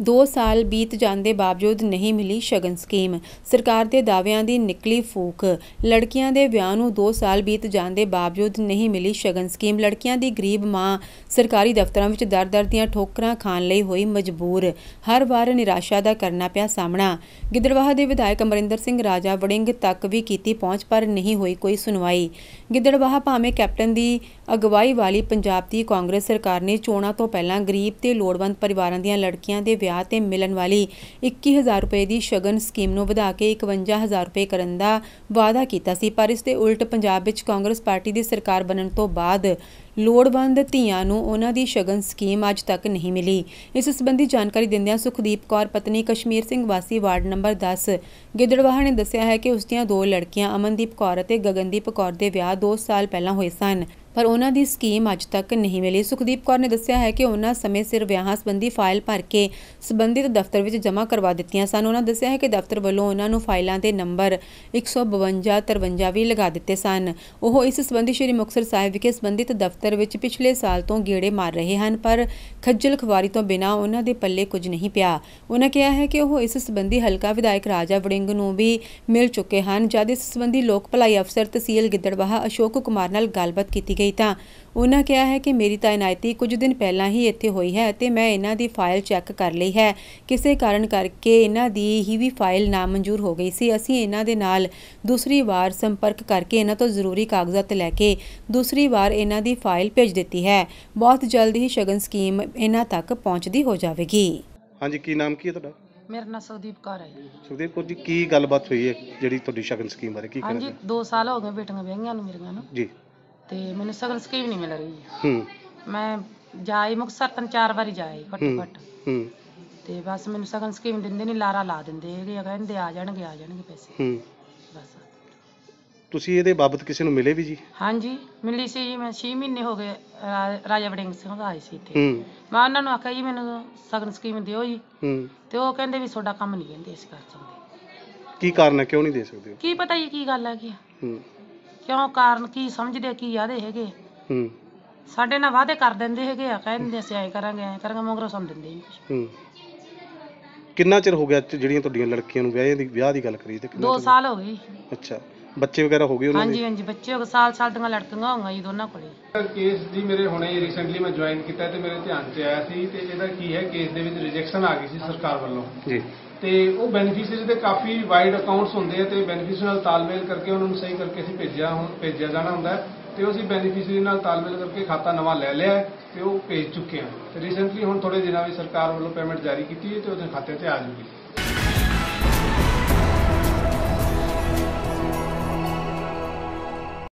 2 ਸਾਲ बीत जाने के बावजूद नहीं मिली शगन स्कीम। सरकार के दावियां दी निकली फूक। लड़कियां दे विआह नूं 2 साल बीत जाने के बावजूद नहीं मिली शगन स्कीम। लड़कियां दी गरीब मां सरकारी दफ्तरां विच दर-दर दीआं ठोकरां खाण लई होई मजबूर। हर वार निराशा दा करना पिया सामना। गिद्दड़बाहा दे विधायक अमरिंदर सिंह राजा वड़िंग तक भी कीती पहुंच पर नहीं हुई कोई सुनवाई। गिद्दड़बाहा भावें कैप्टन दी अगवाई वाली पंजाब दी कांग्रेस सरकार ने चोणां तो पहलां गरीब ते लोड़वंद परिवारां दीआं लड़कियां दे ਵਿਆਹ ਤੇ ਮਿਲਣ ਵਾਲੀ 21,000 ਰੁਪਏ ਦੀ ਸ਼ਗਨ ਸਕੀਮ ਨੂੰ ਵਧਾ ਕੇ 51,000 ਰੁਪਏ ਕਰਨ ਦਾ ਵਾਅਦਾ ਕੀਤਾ ਸੀ, ਪਰ ਇਸ ਦੇ ਉਲਟ ਪੰਜਾਬ ਵਿੱਚ ਕਾਂਗਰਸ ਪਾਰਟੀ ਦੀ ਸਰਕਾਰ ਬਣਨ ਤੋਂ ਬਾਅਦ ਲੋੜਵੰਦ ਧੀਆਂ ਨੂੰ ਉਹਨਾਂ ਦੀ ਸ਼ਗਨ ਸਕੀਮ ਅੱਜ ਤੱਕ ਨਹੀਂ ਮਿਲੀ। ਇਸ ਸੰਬੰਧੀ ਜਾਣਕਾਰੀ ਦਿੰਦਿਆਂ ਸੁਖਦੀਪ ਕੌਰ ਪਤਨੀ ਕਸ਼ਮੀਰ ਸਿੰਘ ਵਾਸੀ ਵਾਰਡ ਨੰਬਰ 10 ਗਿੱਦੜਬਾਹਾ ਨੇ ਦੱਸਿਆ ਹੈ ਕਿ ਉਸ ਦੀਆਂ 2 ਲੜਕੀਆਂ ਅਮਨਦੀਪ ਕੌਰ ਅਤੇ ਗਗਨਦੀਪ ਕੌਰ ਦੇ ਵਿਆਹ 2 ਸਾਲ ਪਹਿਲਾਂ ਹੋਏ ਸਨ, पर उन्होंने स्कीम अज तक नहीं मिली। सुखदीप कौर ने दस्सिया है कि उन्होंने समय सिर विआहां संबंधी फाइल भर के संबंधित दफ्तर में जमा करवा दित्तियां सन। उन्होंने दस्सिया है कि दफ्तर वालों उन्होंने फाइलों के नंबर 152 53 भी लगा दिते सन। वो इस संबंधी श्री मुक्तसर साहिब विखे संबंधित दफ्तर में पिछले साल तो गेड़े मार रहे हैं, पर खज्जल खवारी तो बिना उन्होंने पल्ले कुछ नहीं पिया। उन्होंने कहा है कि वो इस संबंधी हल्का विधायक राजा वड़िंग नूं भी मिल चुके हैं। जद इस संबंधी लोक भलाई अफसर तहसील गिद्दड़बाहा अशोक कुमार नाल गलबात की गई ਤਾਂ ਉਹਨਾਂ ਕਿਹਾ ਹੈ ਕਿ ਮੇਰੀ ਤਾਇਨਾਤੀ ਕੁਝ ਦਿਨ ਪਹਿਲਾਂ ਹੀ ਇੱਥੇ ਹੋਈ ਹੈ ਅਤੇ ਮੈਂ ਇਹਨਾਂ ਦੀ ਫਾਈਲ ਚੈੱਕ ਕਰ ਲਈ ਹੈ। ਕਿਸੇ ਕਾਰਨ ਕਰਕੇ ਇਹਨਾਂ ਦੀ ਹੀ ਵੀ ਫਾਈਲ ਨਾਮਨਜ਼ੂਰ ਹੋ ਗਈ ਸੀ। ਅਸੀਂ ਇਹਨਾਂ ਦੇ ਨਾਲ ਦੂਸਰੀ ਵਾਰ ਸੰਪਰਕ ਕਰਕੇ ਇਹਨਾਂ ਤੋਂ ਜ਼ਰੂਰੀ ਕਾਗਜ਼ਾਤ ਲੈ ਕੇ ਦੂਸਰੀ ਵਾਰ ਇਹਨਾਂ ਦੀ ਫਾਈਲ ਭੇਜ ਦਿੱਤੀ ਹੈ। ਬਹੁਤ ਜਲਦ ਹੀ ਸ਼ਗਨ ਸਕੀਮ ਇਹਨਾਂ ਤੱਕ ਪਹੁੰਚਦੀ ਹੋ ਜਾਵੇਗੀ। ਹਾਂਜੀ, ਕੀ ਨਾਮ ਕੀ ਹੈ ਤੁਹਾਡਾ? ਮੇਰਾ ਨਾਮ ਸੁਖਦੀਪ ਕੌਰ ਹੈ ਜੀ। ਸੁਖਦੀਪ ਕੌਰ ਜੀ, ਕੀ ਗੱਲਬਾਤ ਹੋਈ ਹੈ ਜਿਹੜੀ ਤੁਹਾਡੀ ਸ਼ਗਨ ਸਕੀਮ ਬਾਰੇ ਕੀ ਕਹਿਣਾ? ਹਾਂਜੀ, 2 ਸਾਲ ਹੋ ਗਏ ਬੇਟੀਆਂ ਵਿਆਹੀਆਂ ਨੂੰ ਮੇਰੀਆਂ ਨੂੰ ਜੀ, ਤੇ ਮੈਨੂੰ ਸ਼ਗਨ ਸਕੀਮ ਨਹੀਂ ਮਿਲ ਰਹੀ। ਮੈਂ ਜਾਈ ਮੁਕਤਸਰ 3-4 ਵਾਰੀ ਜਾਈ ਘੱਟੋ-ਘੱਟ, ਤੇ ਬਸ ਮੈਨੂੰ ਸ਼ਗਨ ਸਕੀਮ ਦਿੰਦੇ ਨਹੀਂ, ਲਾਰਾ ਲਾ ਦਿੰਦੇ ਹੈਗੇ, ਕਹਿੰਦੇ ਆ ਜਾਣਗੇ ਪੈਸੇ। ਬਸ ਤੁਸੀਂ ਇਹਦੇ ਬਾਬਤ ਕਿਸੇ ਨੂੰ ਮਿਲੇ ਵੀ ਜੀ? ਹਾਂਜੀ, ਮਿਲੀ ਸੀ ਜੀ। ਮੈਂ 6 ਮਹੀਨੇ ਹੋ ਗਏ ਰਾਜਾ ਵੜਿੰਗ ਸਿੰਘ ਆਏ ਸੀ ਇੱਥੇ। ਮੈਂ ਉਹਨਾਂ ਨੂੰ ਆਖਿਆ ਜੀ ਮੈਨੂੰ ਸ਼ਗਨ ਸਕੀਮ ਦਿਓ ਜੀ, ਤੇ ਉਹ ਕਹਿੰਦੇ ਵੀ ਤੁਹਾਡਾ ਕੰਮ ਨਹੀਂ ਕਹਿੰਦੇ ਅਸੀਂ ਕਰ ਸਕਦੇ। ਕੀ ਕਾਰਨ ਹੈ, ਕਿਉਂ ਨਹੀਂ ਦੇ ਸਕਦੇ? ਕੀ ਪਤਾ ਜੀ ਕੀ ਗੱਲ ਹੈਗੀ, ਕਿਉਂ ਕਾਰਨ ਕੀ ਸਮਝਦੇ ਕੀ ਆਦੇ ਹੈਗੇ। ਸਾਡੇ ਨਾਲ ਵਾਅਦੇ ਕਰ ਦਿੰਦੇ ਹੈਗੇ ਆ, ਕਹਿੰਦੇ ਅਸੀਂ ਐਂ ਕਰਾਂਗੇ ਮਗਰੋਂ ਸਾਨੂੰ ਦਿੰਦੇ ਨਹੀਂ। ਕਿੰਨਾ ਚਿਰ ਹੋ ਗਿਆ ਜਿਹੜੀਆਂ ਤੁਹਾਡੀਆਂ ਲੜਕੀਆਂ ਨੂੰ ਵਿਆਹ ਦੀ ਗੱਲ ਕਰੀ ਤੇ? 2 ਸਾਲ ਹੋ ਗਏ। ਅੱਛਾ, ਬੱਚੇ ਵਗੈਰਾ ਹੋ ਗਏ ਉਹਨਾਂ ਦੇ? ਹਾਂਜੀ, ਬੱਚੇ ਹੋ ਗਏ, ਸਾਲ ਦੀਆਂ ਲੜਕੀਆਂ ਹੋਈਆਂ ਜੀ ਦੋਨਾਂ ਕੋਲੇ। ਕੇਸ ਦੀ ਮੇਰੇ ਹੁਣੇ ਰੀਸੈਂਟਲੀ ਮੈਂ ਜੁਆਇਨ ਕੀਤਾ ਤੇ ਮੇਰੇ ਧਿਆਨ 'ਚ ਆਇਆ ਸੀ, ਤੇ ਇਹਦਾ ਕੀ ਹੈ, ਕੇਸ ਦੇ ਵਿੱਚ ਰਿਜੈਕਸ਼ਨ ਆ ਗਈ ਸੀ ਸਰਕਾਰ ਵੱਲੋਂ ਜੀ। ਤੇ ਉਹ ਬੈਨੀਫੀਸ਼ੀਅਰੀ ਦੇ ਕਾਫੀ ਵਾਈਡ ਅਕਾਊਂਟਸ ਹੁੰਦੇ ਆ, ਤੇ ਬੈਨੀਫੀਸ਼ੀਅਰੀ ਨਾਲ ਤਾਲਮੇਲ ਕਰਕੇ ਉਹਨਾਂ ਨੂੰ ਸਹੀ ਕਰਕੇ ਅਸੀਂ ਭੇਜਿਆ ਜਾਣਾ ਹੁੰਦਾ, ਤੇ ਉਹ ਅਸੀਂ ਬੈਨੀਫੀਸ਼ੀਅਰੀ ਨਾਲ ਤਾਲਮੇਲ ਕਰਕੇ ਖਾਤਾ ਨਵਾਂ ਲੈ ਲਿਆ ਤੇ ਉਹ ਭੇਜ ਚੁੱਕੇ ਹਾਂ। ਤੇ ਰੀਸੈਂਟਲੀ ਹੁਣ ਥੋੜੇ ਦਿਨਾਂ ਵਿੱਚ ਸਰਕਾਰ ਵੱਲੋਂ ਪੇਮੈਂਟ ਜਾਰੀ ਕੀਤੀ ਹੈ ਤੇ ਉਹਦੇ ਖਾਤੇ ਤੇ ਆ ਜੂਗੀ।